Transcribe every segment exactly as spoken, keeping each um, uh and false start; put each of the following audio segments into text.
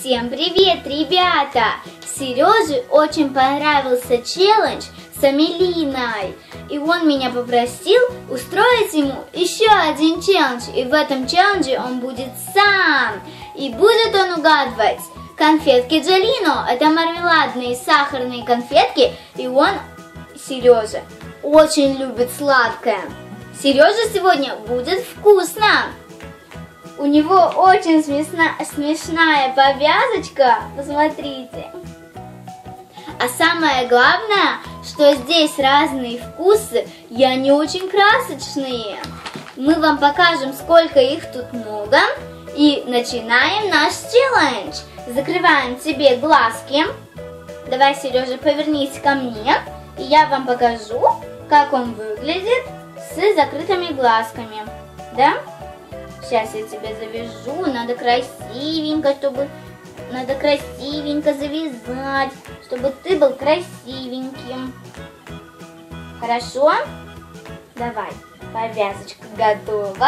Всем привет, ребята! Сереже очень понравился челлендж с Амелиной, и он меня попросил устроить ему еще один челлендж, и в этом челлендже он будет сам, и будет он угадывать конфетки Джолино. Это мармеладные сахарные конфетки, и он, Сережа, очень любит сладкое. Сережа сегодня будет вкусно. У него очень смешна, смешная повязочка, посмотрите. А самое главное, что здесь разные вкусы, и они очень красочные. Мы вам покажем, сколько их тут много, и начинаем наш челлендж. Закрываем тебе глазки. Давай, Сережа, повернись ко мне, и я вам покажу, как он выглядит с закрытыми глазками. Да? Сейчас я тебя завяжу, надо красивенько, чтобы... Надо красивенько завязать, чтобы ты был красивеньким. Хорошо? Давай, повязочка готова.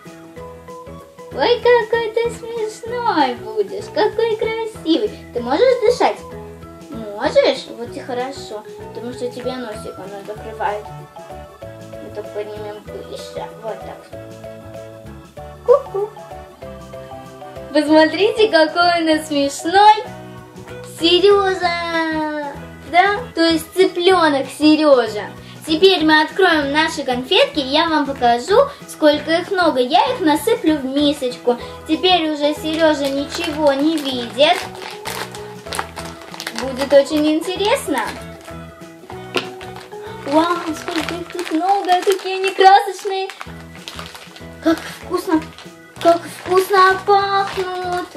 Ой, какой ты смешной будешь, какой красивый. Ты можешь дышать? Можешь? Вот и хорошо, потому что тебе носик оно закрывает. Мы так поднимем выше, вот так. Ку-ку. Посмотрите, какой он смешной. Сережа. Да? То есть цыпленок Сережа. Теперь мы откроем наши конфетки, и я вам покажу, сколько их много. Я их насыплю в мисочку. Теперь уже Сережа ничего не видит. Будет очень интересно. Вау, сколько их тут много, какие они красочные. Как вкусно, как вкусно пахнут.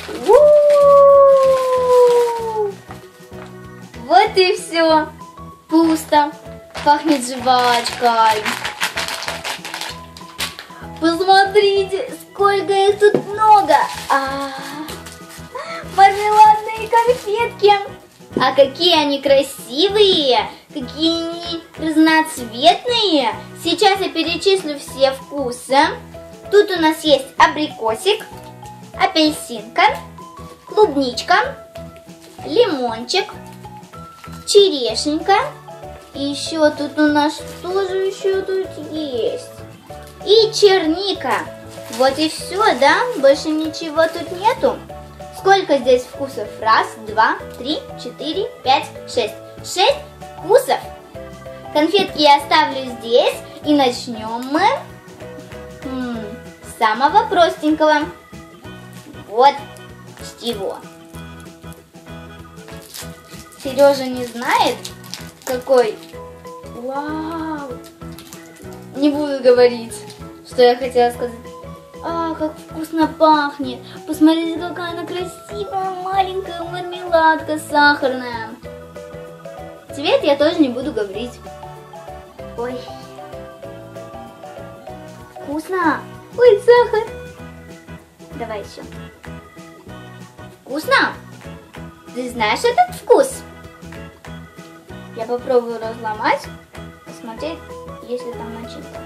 У-у-у! Вот и все. Пусто. Пахнет жвачкой. Посмотрите, сколько их тут много. А-а-а. Мармеладные конфетки. А какие они красивые, какие они разноцветные. Сейчас я перечислю все вкусы. Тут у нас есть абрикосик, апельсинка, клубничка, лимончик, черешенька. И еще тут у нас тоже еще тут есть. И черника. Вот и все, да? Больше ничего тут нету. Сколько здесь вкусов? Раз, два, три, четыре, пять, шесть. Шесть вкусов. Конфетки я оставлю здесь. И начнем мы м, с самого простенького. Вот с чего. Сережа не знает, какой. Вау! Не буду говорить, что я хотела сказать. А, как вкусно пахнет. Посмотрите, какая она красивая, маленькая мармеладка сахарная. Цвет я тоже не буду говорить. Ой. Вкусно. Ой, сахар. Давай еще. Вкусно? Ты знаешь этот вкус? Я попробую разломать, посмотреть, есть ли там начинка.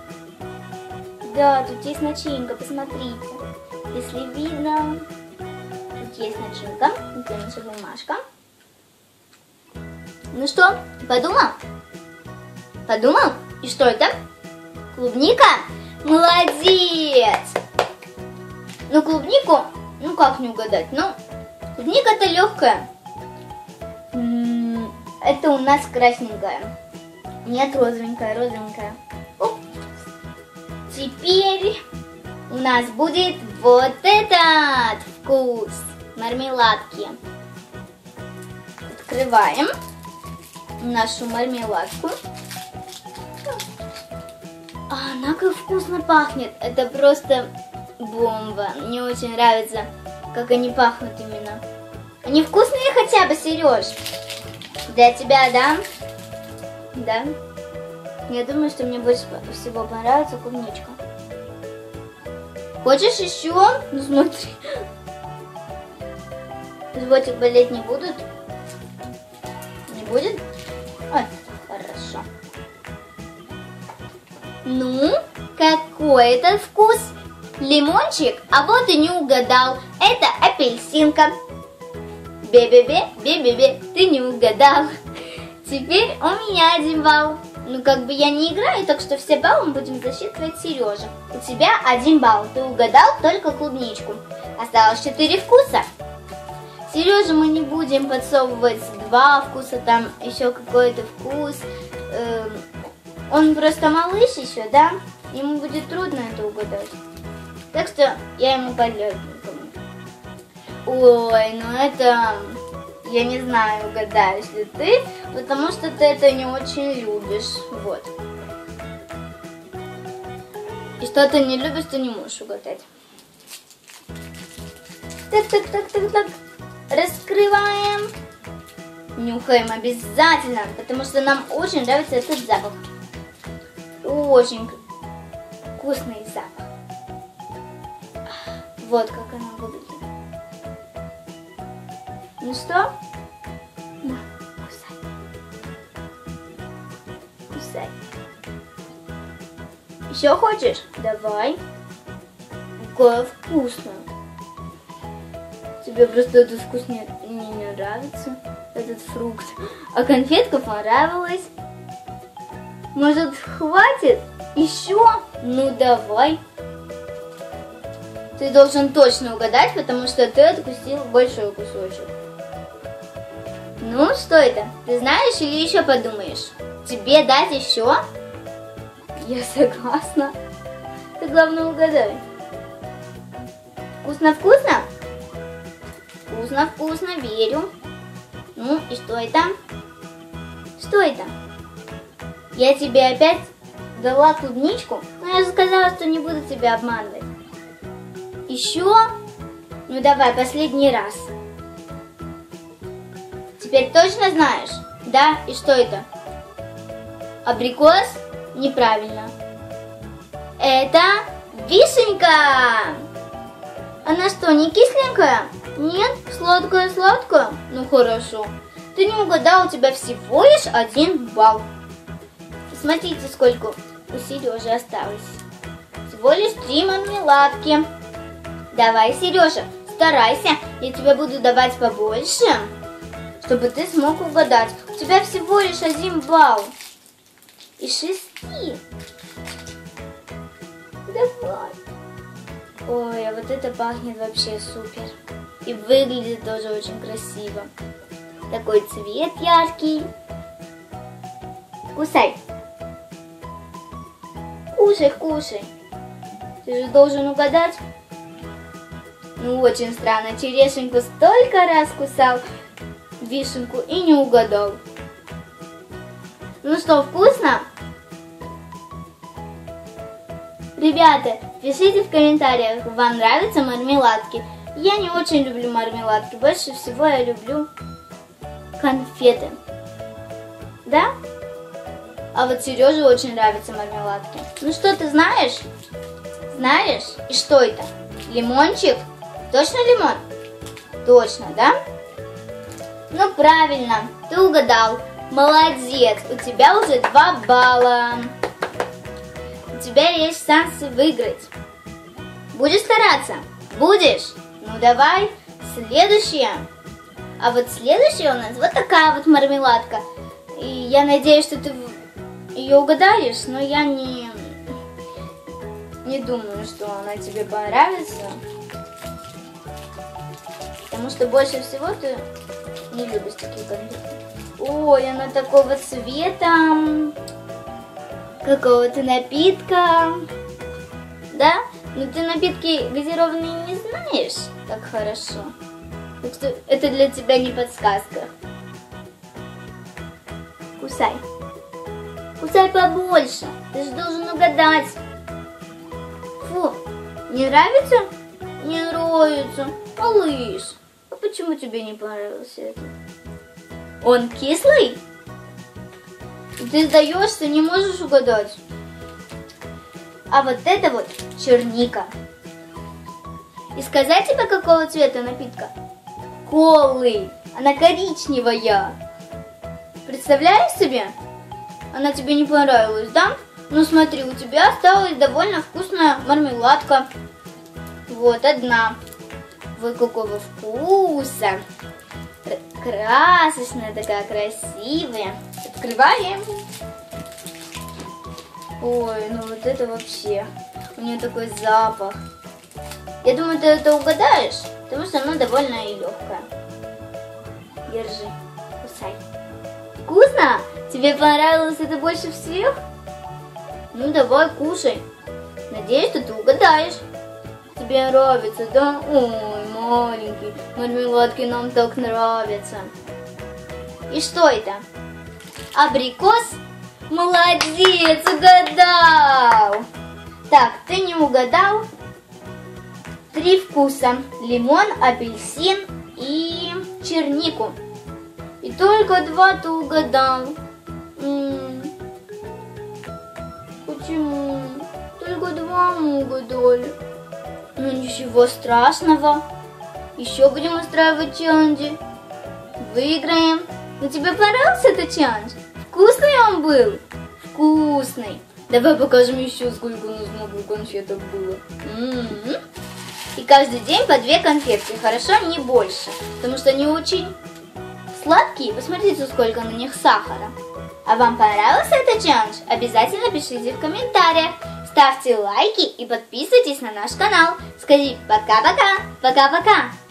Да, тут есть начинка, посмотрите. Если видно, тут есть начинка, это наша бумажка. Ну что, подумал? Подумал? И что это? Клубника? Молодец! Ну, клубнику, ну как не угадать? Ну, клубника-то легкая. Это у нас красненькая. Нет, розовенькая, розовенькая. Оп. Теперь у нас будет вот этот вкус мармеладки. Открываем нашу мармеладку. А она как вкусно пахнет. Это просто бомба. Мне очень нравится, как они пахнут именно. Они вкусные хотя бы, Сереж? Для тебя, да? Да? Я думаю, что мне больше всего понравится клубничка. Хочешь еще? Ну смотри. Животик болеть не будут? Не будет? Ой, хорошо. Ну, какой это вкус? лимончик, а вот и не угадал. Это апельсинка. Бе-бе-бе, бе-бе-бе, ты не угадал. Теперь у меня один балл. Ну, как бы я не играю, так что все баллы мы будем засчитывать Сереже. У тебя один балл. Ты угадал только клубничку. Осталось четыре вкуса. Сереже мы не будем подсовывать два вкуса, там еще какой-то вкус. Он просто малыш еще, да? Ему будет трудно это угадать. Так что я ему подлежу. Ой, ну это... Я не знаю, угадаешь ли ты, потому что ты это не очень любишь. Вот. И что ты не любишь, ты не можешь угадать. Так, так, так, так, так. Раскрываем. Нюхаем обязательно, потому что нам очень нравится этот запах. Очень вкусный запах. Вот как она выглядит. Ну что? На, кусай. Кусай. Еще хочешь? Давай. Какое вкусное. Тебе просто этот вкус не, не нравится, этот фрукт. А конфетка понравилась. Может, хватит? Еще? Ну, давай. Ты должен точно угадать, потому что ты откусил большой кусочек. Ну, что это? Ты знаешь или еще подумаешь? Тебе дать еще? Я согласна. Ты, главное, угадай. Вкусно-вкусно? Вкусно-вкусно, верю. Ну, и что это? Что это? Я тебе опять дала клубничку, но я же сказала, что не буду тебя обманывать. Еще? Ну давай, последний раз. Теперь точно знаешь? Да? И что это? Абрикос? Неправильно. Это вишенька. Она что, не кисленькая? Нет? Сладкая-сладкая? Ну хорошо. Ты не угадал, у тебя всего лишь один балл. Смотрите, сколько у Сережи осталось. Всего лишь три мармеладки. Давай, Сережа, старайся. Я тебе буду давать побольше, чтобы ты смог угадать. У тебя всего лишь один балл. И шести. Давай. Ой, а вот это пахнет вообще супер. И выглядит тоже очень красиво. Такой цвет яркий. Кусай. Кушай, кушай. Ты же должен угадать. Ну, очень странно. Черешеньку столько раз кусал вишенку и не угадал. Ну что, вкусно? Ребята, пишите в комментариях, вам нравятся мармеладки. Я не очень люблю мармеладки. Больше всего я люблю конфеты. Да? А вот Сереже очень нравятся мармеладки. Ну что, ты знаешь? Знаешь? И что это? Лимончик? Точно лимон? Точно, да? Ну правильно, ты угадал. Молодец, у тебя уже два балла. У тебя есть шансы выиграть. Будешь стараться? Будешь? Ну давай, следующая. А вот следующая у нас вот такая вот мармеладка. И я надеюсь, что ты ее угадаешь, но я не, не думаю, что она тебе понравится. Потому что больше всего ты не любишь такие конфеты. Ой, она такого цвета, какого-то напитка. Да? Но ты напитки газированные не знаешь так хорошо. Так что это для тебя не подсказка. Кусай. Кусай побольше. Ты же должен угадать. Фу, не нравится? Не нравится. Малыш, а почему тебе не понравился это? Он кислый? Ты сдаешься, не можешь угадать. А вот это вот черника. И сказать тебе, какого цвета напитка? Колы. Она коричневая. Представляешь себе? Она тебе не понравилась, да? Ну смотри, у тебя осталась довольно вкусная мармеладка. Вот одна. Вот какого вкуса. Красочная такая, красивая. Открываем. Ой, ну вот это вообще. У нее такой запах. Я думаю, ты это угадаешь, потому что она довольно и легкая. Держи, кусай. Вкусно? Тебе понравилось это больше всех? Ну давай, кушай. Надеюсь, что ты угадаешь. Тебе нравится, да? Ой, маленький, мармеладки нам так нравятся. И что это? Абрикос? Молодец, угадал. Так, ты не угадал. Три вкуса. Лимон, апельсин и чернику. И только два ты угадал. М-м. Почему? Только два мы угадали. Ну ничего страшного. Еще будем устраивать челленджи. Выиграем. Ну тебе понравился этот челлендж? Вкусный он был? Вкусный. Давай покажем еще, сколько у нас много конфеток было. М-м-м. И каждый день по две конфетки, хорошо? Не больше. Потому что они очень сладкие. Посмотрите, сколько на них сахара. А вам понравился этот челлендж? Обязательно пишите в комментариях. Ставьте лайки и подписывайтесь на наш канал. Скажи пока-пока. Пока-пока.